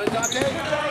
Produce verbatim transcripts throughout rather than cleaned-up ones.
it, Dante.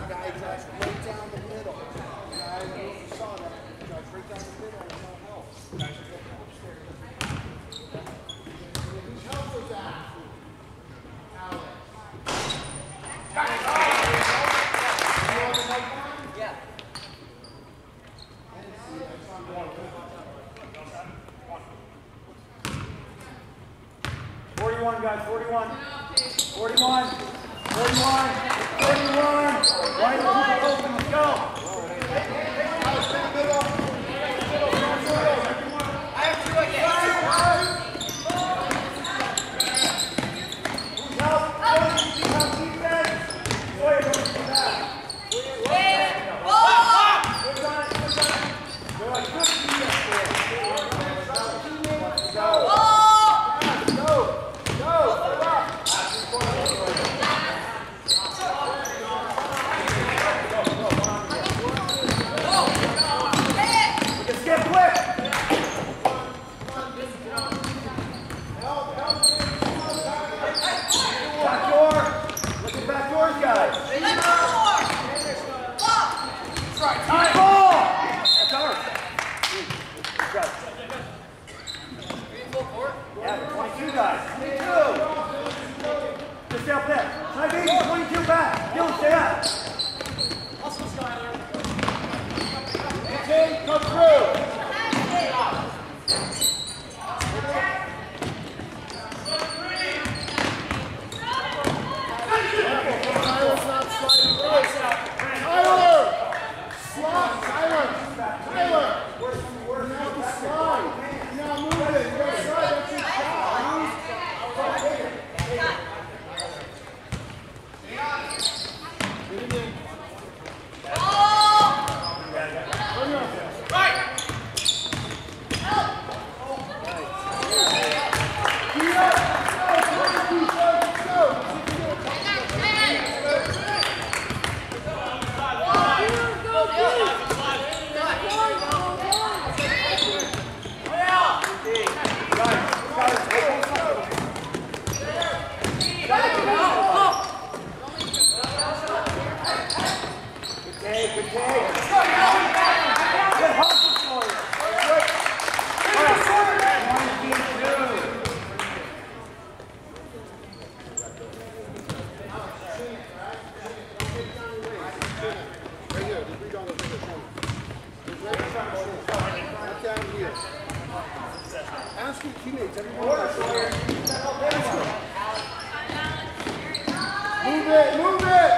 guy drives right down the middle. The guy, I don't know if you saw that, he drives right down the middle and no help. Whose help was that? Alex. Yeah. forty-one, guys, forty-one. forty-one. forty-one. forty-one. Right open, let's go. I have two again. Ask your teammates, everyone. Move it, move it!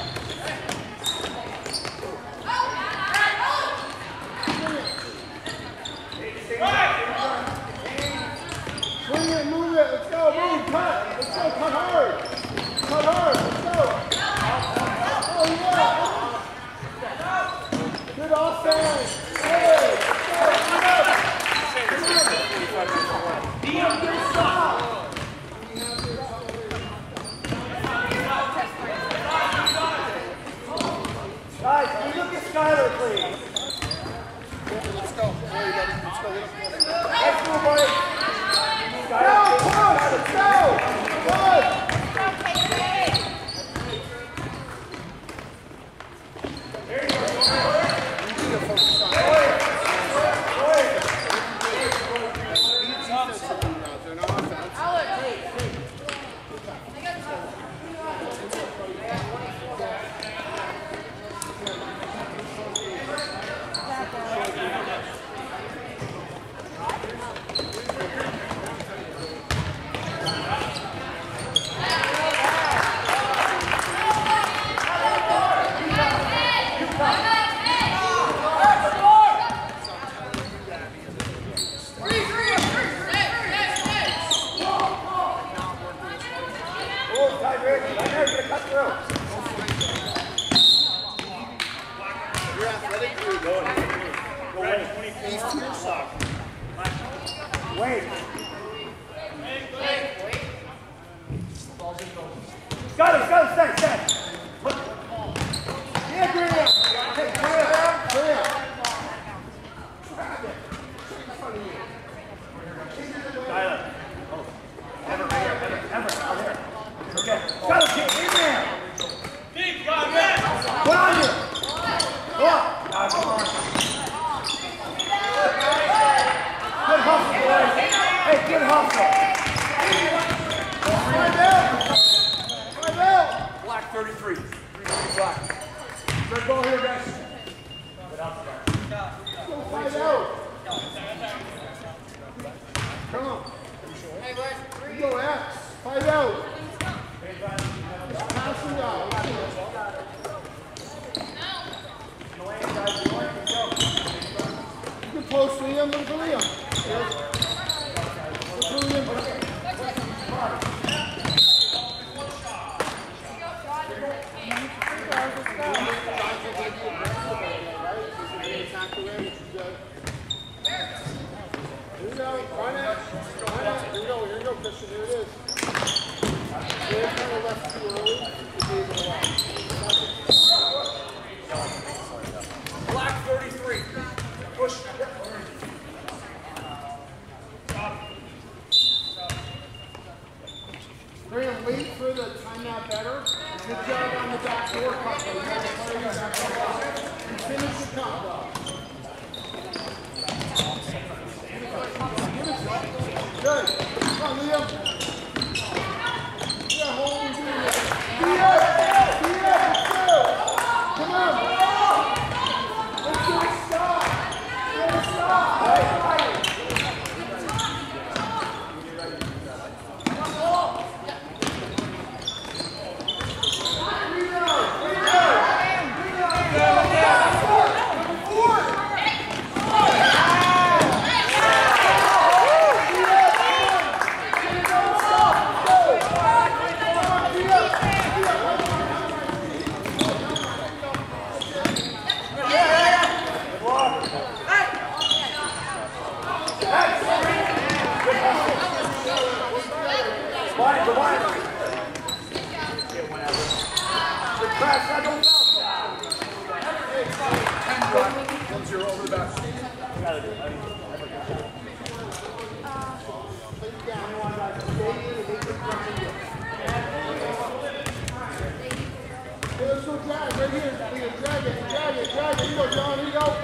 Swing it, move it, let's go, move, cut! Let's go, cut hard! Cut hard, let's go! Oh, yeah! Good offense! Hey! Guys, can you look at Skyler, please? Let's go. Hey, buddy. Let's go. Let's go, buddy. Go, push! Let's go! Good! There you go. You need to focus on it. Wait. Got it, got it, stay, stay. Look. Yeah, Graham. Hey, Graham. Graham. Tyler. Oh. Ever, ever, ever, ever. Okay. Got it, get in there. Deep, got it. Put on Good ball here, guys. Go fight out. Come on. You go X. Fight out. Just pass it out. You can post Liam. Look for Liam. Yes. Look for Liam. Here we go. Run it. Run it. Here we go. Here we go, Christian. Here it is. They're kind of left too early to be able to walk. Black thirty-three. Push. Graham, wait for the timeout better. Good job on the back door cut. You got to play your back door. And finish the cut, though. Good. Come on, Liam. Yeah, hold and do it. Be it. Be it. Let's go. Come on. Let's do it. Stop. Let it stop. Right, right. Let's go drag right here. Drag it, drag it, drag it. Here you go, John. Here you go.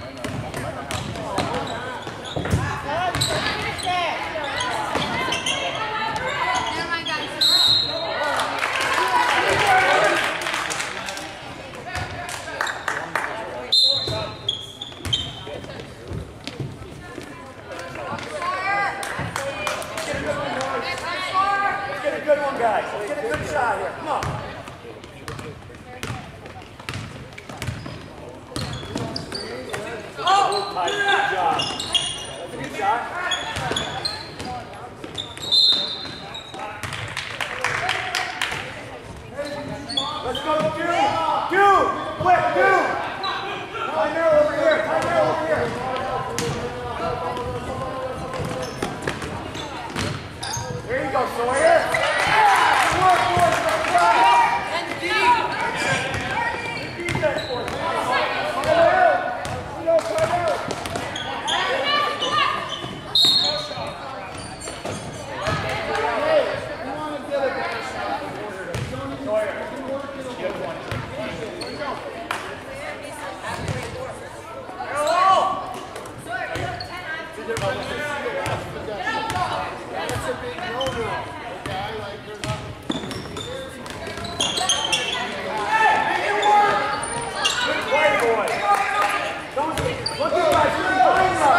Let's go, Dude! Dude! Quick, Dude! Timeout over here! Timeout over here! There you go, Sawyer! Good work, boys! Let's go! And deep! Good defense, boys! Fight out! Fight out! Fight out! Hey, you want to get a better shot? Sawyer. That's a big no-no, okay? Like, there's not... Good play, boy! Don't look at guys, you're behind us!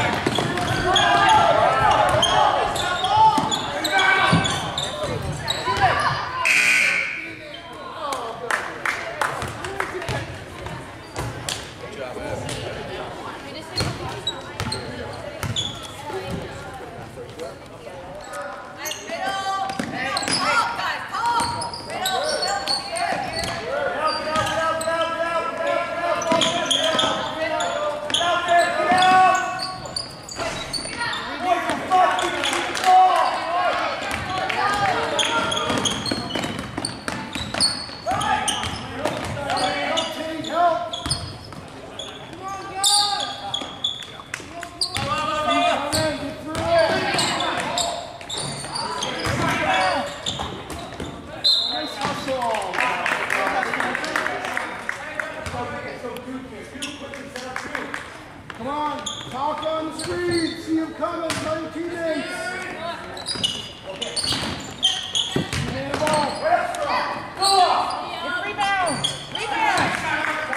Come on, talk on the street, see him coming, tell your teammates. Man ball. Go off. Rebound. Rebound.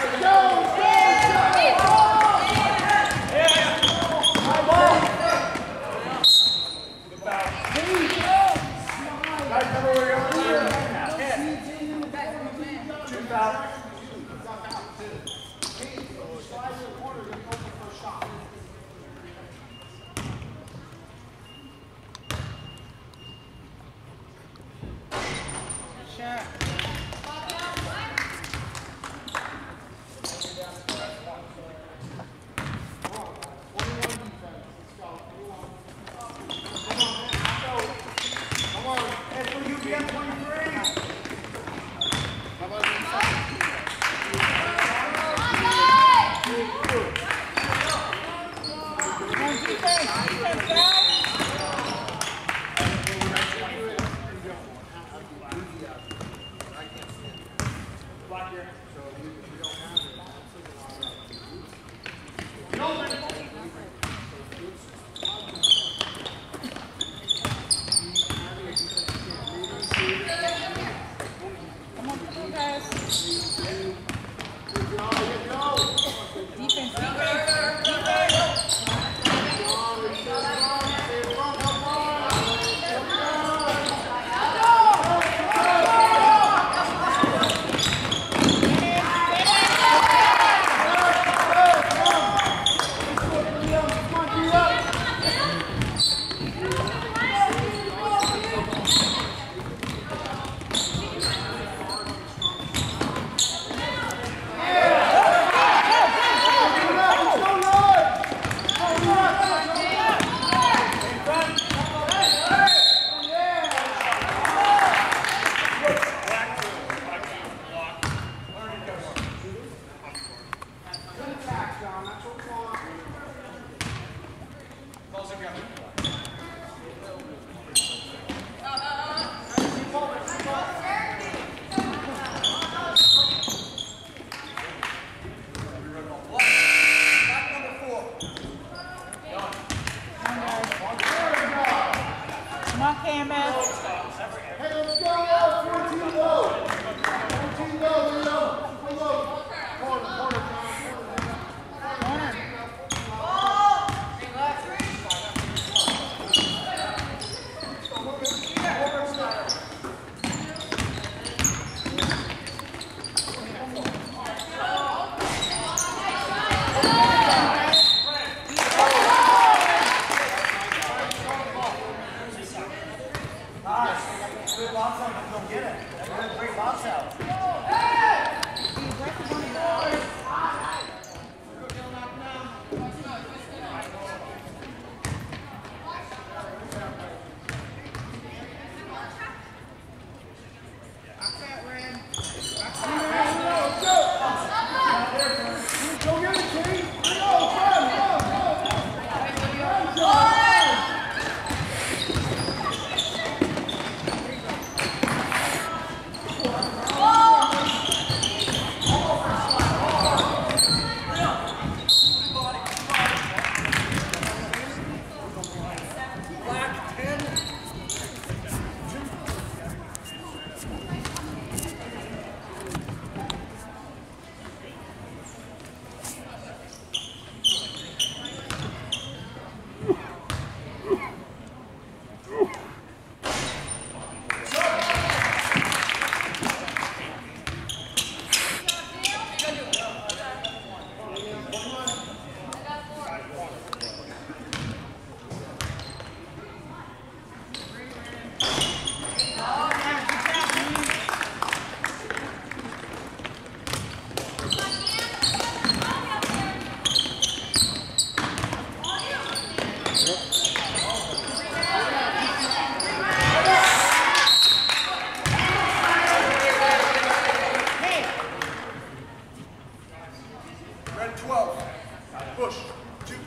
Red twelve. Push. Two.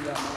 that.